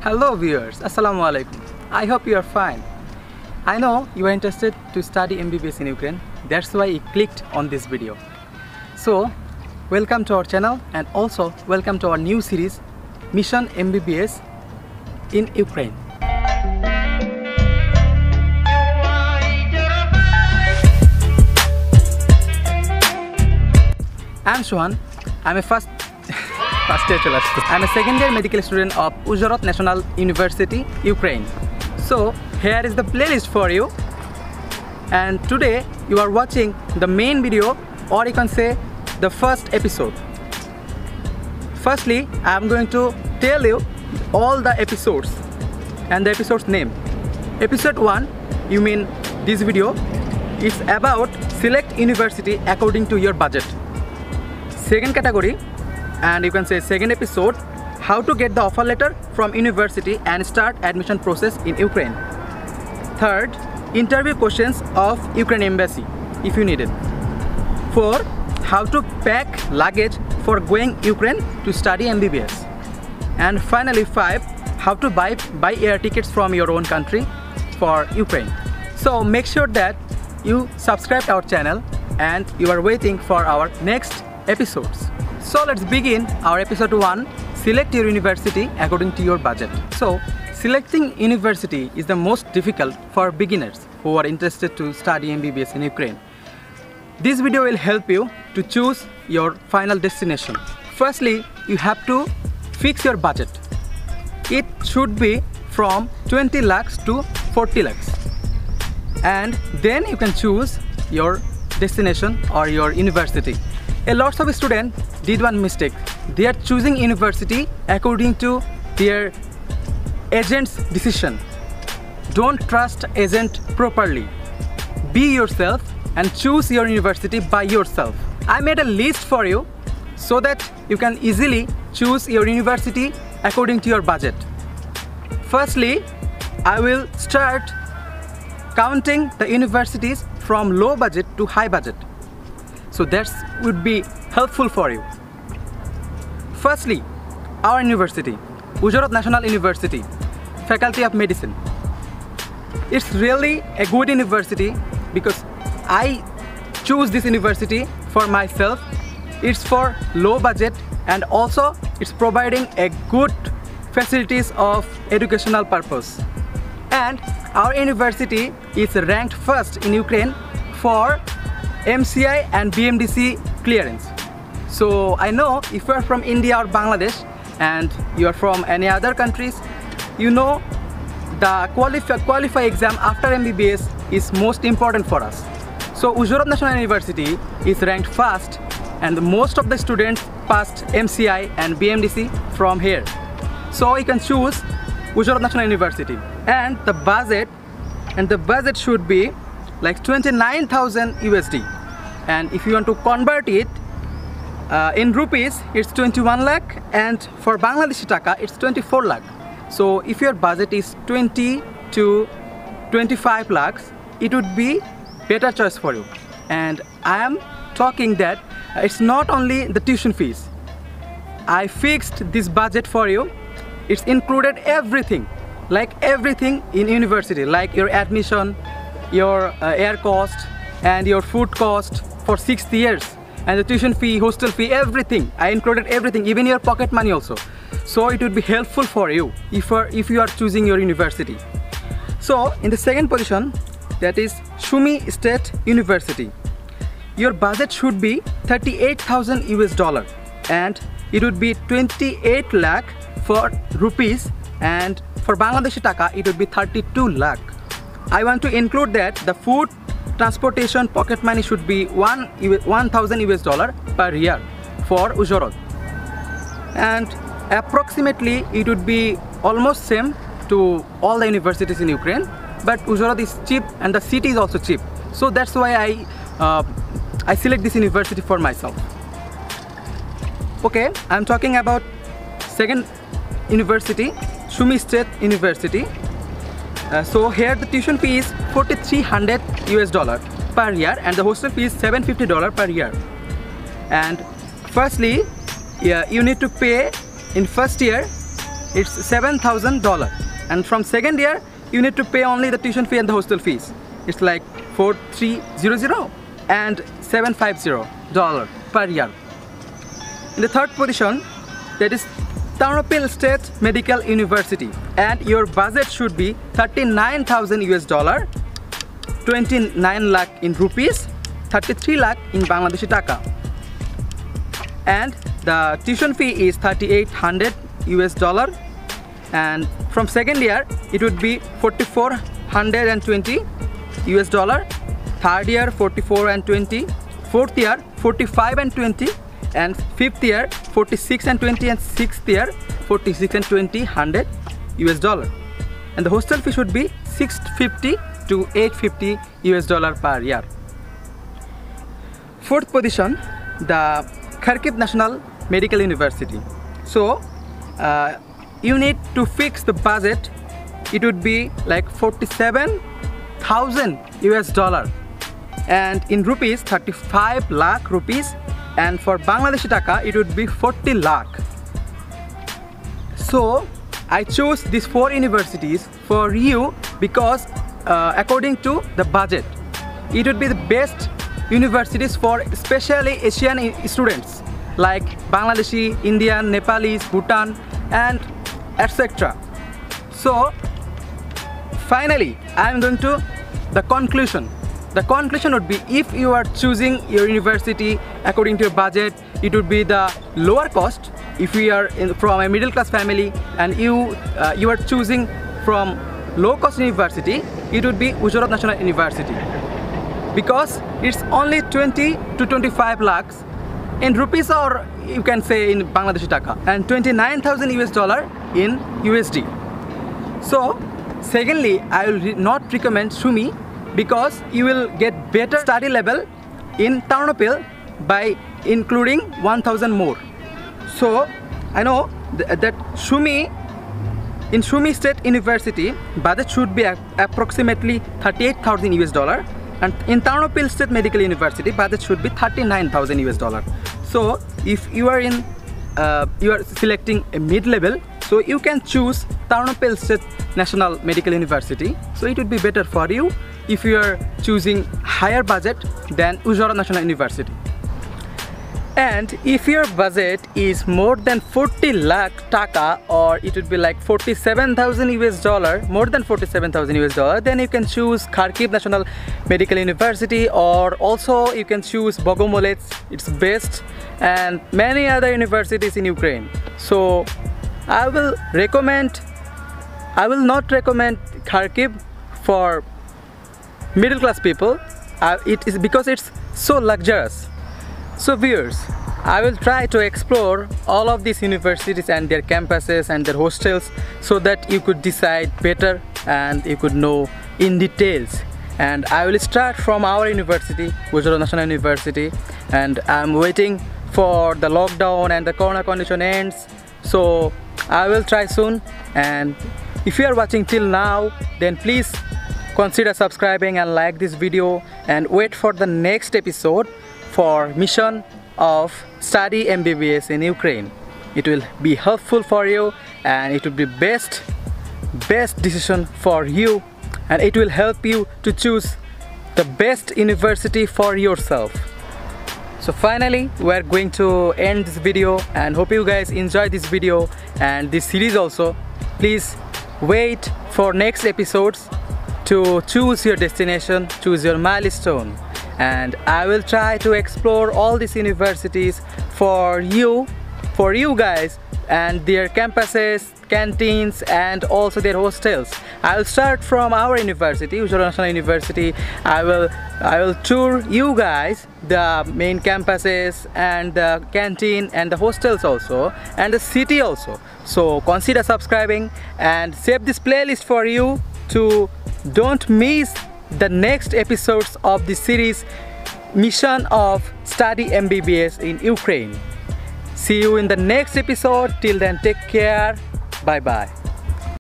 Hello viewers, Assalamu alaikum. I hope you are fine. I know you are interested to study MBBS in Ukraine. That's why I clicked on this video. So, welcome to our channel and also welcome to our new series Mission MBBS in Ukraine. I'm Shohan. I'm a second year medical student of Uzhhorod National University, Ukraine. So here is the playlist for you, and today you are watching the main video, or you can say the first episode. Firstly, I am going to tell you all the episodes and the episode's name. Episode 1, you mean this video, is about select university according to your budget. Second category, and you can say second episode, how to get the offer letter from university and start admission process in Ukraine. Third, interview questions of Ukraine embassy if you need it. 4, how to pack luggage for going Ukraine to study MBBS. And finally 5, how to buy air tickets from your own country for Ukraine. So make sure that you subscribe to our channel and you are waiting for our next episodes. So let's begin our episode 1, select your university according to your budget. So selecting university is the most difficult for beginners who are interested to study MBBS in Ukraine. This video will help you to choose your final destination. Firstly, you have to fix your budget. It should be from 20 lakhs to 40 lakhs. And then you can choose your destination or your university. A lot of students did one mistake. They are choosing university according to their agent's decision. Don't trust agent properly. Be yourself and choose your university by yourself. I made a list for you so that you can easily choose your university according to your budget. Firstly, I will start counting the universities from low budget to high budget. So that would be helpful for you. Firstly, our university, Uzhhorod National University, Faculty of Medicine. It's really a good university because I choose this university for myself. It's for low budget and also it's providing a good facilities of educational purpose. And our university is ranked first in Ukraine for MCI and BMDC clearance. So I know if you are from India or Bangladesh and you are from any other countries, you know the qualify exam after MBBS is most important for us. So Uzhhorod National University is ranked first and most of the students passed MCI and BMDC from here. So you can choose Uzhhorod National University, and the budget should be like 29,000 USD, and if you want to convert it in rupees, it's 21 lakh, and for Bangladeshi taka it's 24 lakh. So if your budget is 20 to 25 lakhs, it would be better choice for you. And I am talking that it's not only the tuition fees. I fixed this budget for you. It's included everything, like everything in university, like your admission, your air cost and your food cost for 6 years, and the tuition fee, hostel fee, everything. I included everything, even your pocket money also. So it would be helpful for you if you are choosing your university. So in the second position, that is Sumy State University. Your budget should be 38,000 US dollar, and it would be 28 lakh for rupees, and for Bangladeshi taka it would be 32 lakh. I want to include that the food, transportation, pocket money should be 1,000 US dollar per year for Uzhhorod, and approximately it would be almost same to all the universities in Ukraine, but Uzhhorod is cheap and the city is also cheap. So that's why I select this university for myself. Okay, I'm talking about second university, Sumy State University. So here the tuition fee is 4,300 US dollar per year and the hostel fee is $750 per year. And firstly, you need to pay in first year it's $7,000, and from second year you need to pay only the tuition fee and the hostel fees. It's like $4,300 and $750 per year. In the third position, that is Ternopil State Medical University, and your budget should be $39,000, 29 lakh in rupees, 33 lakh in Bangladeshi taka, and the tuition fee is $3,800, and from second year it would be $4,420, third year $44,20, fourth year $45,20, and fifth year $46,20, and sixth year $46,20, and the hostel fee should be $650 to $850 per year. Fourth position, the Kharkiv National Medical University. So you need to fix the budget. It would be like $47,000, and in rupees 35 lakh rupees, and for Bangladeshi taka it would be 40 lakh. So I chose these four universities for you because according to the budget, it would be the best universities for especially Asian students like Bangladeshi, Indian, Nepalese, Bhutan, and etc. So finally I am going to the conclusion. The conclusion would be, if you are choosing your university according to your budget, it would be the lower cost. If you are from a middle class family and you are choosing from low cost university, it would be Gujarat National University, because it's only 20 to 25 lakhs in rupees, or you can say in Bangladeshi taka, and $29,000 in USD. So secondly, I will not recommend SUMI, because you will get better study level in Ternopil by including 1,000 more. So I know that in SUMI State University budget should be approximately $38,000, and in Ternopil State Medical University budget should be $39,000. So if you are selecting a mid-level, so you can choose Ternopil State National Medical University. So it would be better for you if you are choosing higher budget than Gujarat National University. And if your budget is more than 40 lakh taka, or it would be like $47,000, more than $47,000, then you can choose Kharkiv National Medical University, or also you can choose Bogomolets, it's best, and many other universities in Ukraine. So I will not recommend Kharkiv for middle class people. It is because it's so luxurious. So viewers, I will try to explore all of these universities and their campuses and their hostels, so that you could decide better and you could know in details. And I will start from our university, Gujarat National University, and I'm waiting for the lockdown and the corona condition ends. So I will try soon, and if you are watching till now, then please consider subscribing and like this video, and wait for the next episode for mission of study MBBS in Ukraine. It will be helpful for you, and it will be best decision for you, and it will help you to choose the best university for yourself. So finally, we are going to end this video, and hope you guys enjoy this video and this series also. Please wait for next episodes to choose your destination, choose your milestone, and I will try to explore all these universities for you guys, and their campuses, canteens, and also their hostels. I will start from our university, Gujarat National University. I will tour you guys the main campuses and the canteen and the hostels also, and the city also. So consider subscribing and save this playlist for you to don't miss the next episodes of this series, Mission of Study MBBS in Ukraine. See you in the next episode. Till then, take care. Bye bye.